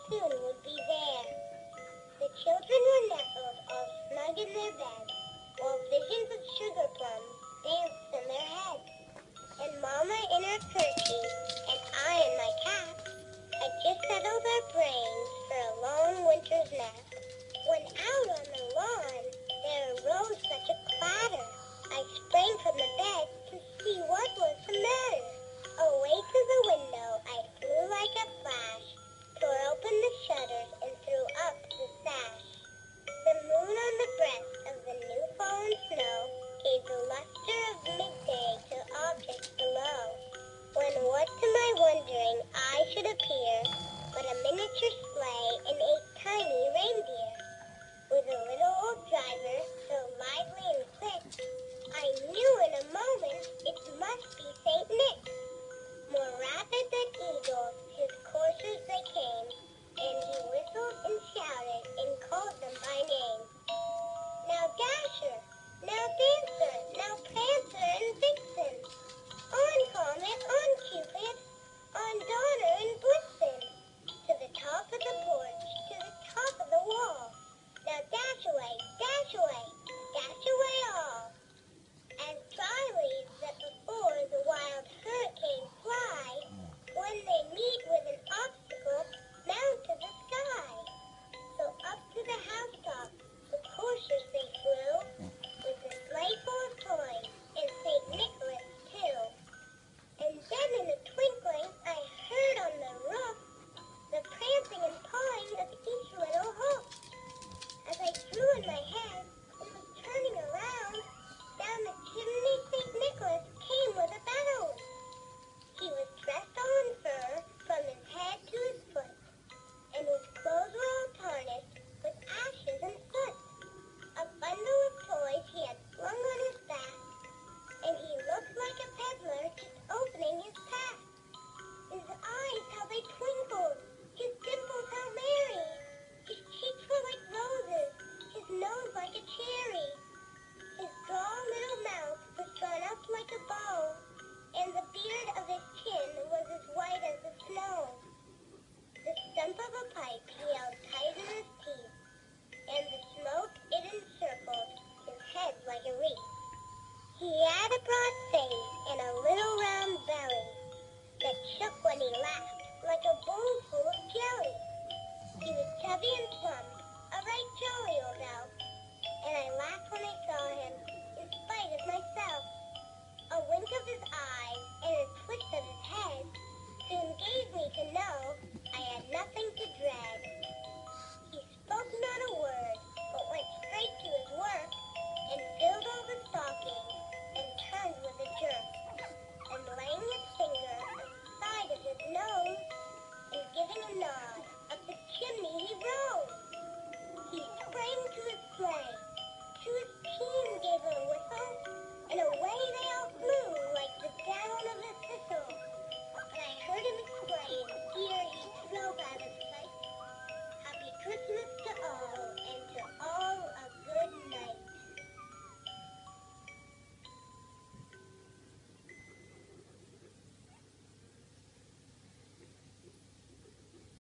soon would be there. The children were nestled all snug in their beds, while visions of sugar plums danced in their heads. And Mama in her kerchief, and I in my cap, had just settled our brains for a long winter's nap. When out on the lawn there arose such a clatter, I sprang from the bed to see what was the matter. Away to the window I flew like a flash, tore open the shutters and threw up the sash. The moon on the breast of the new fallen snow gave the luster of midday to objects below, when what to my wondering eye should appear but a miniature sleigh and 8 tiny reindeer. With a little old driver, so lively and quick, I knew in a moment it must be Saint Nick. More rapid than eagles, his coursers they came, and he whistled and shouted and called them by name. Now Dasher, now Dancer, now Prancer and Vixen, on Comet, on Cupid, on Donner and Blitzen, to the top of the porch, to the top of the wall. Now dash away, dash away all. As dry leaves that before the wild hurricane fly, when they meet with an obstacle, mount to the sky. So up to the housetop the coursers they flew, with the sleigh full of toys, and St. Nicholas too. And then in a twinkling I heard on the roof the prancing and pawing of each little hoof. As I drew in my head and was turning around, down the chimney St. Nicholas came with a bound. He was dressed all in fur from his head to his foot, and his clothes were all tarnished with ashes and soot. A bundle of toys he had slung on his back, and he looked like a peddler just opening his pack. His eyes, how they twinkled, his dimples how merry, his cheeks were like roses, his nose like a cherry. His droll little mouth was drawn up like a bow, and the beard of his chin was as white as the snow. The stump of a pipe he held tight in his teeth, and the smoke it encircled his head like a wreath. He had a broad face and a little round belly that shook when he laughed like a bowl full of jelly. He was chubby and plump, a right jolly old elf, and I laughed when I saw him, in spite of myself. A wink of his eye and a twist of his head soon gave me to know I had nothing to dread.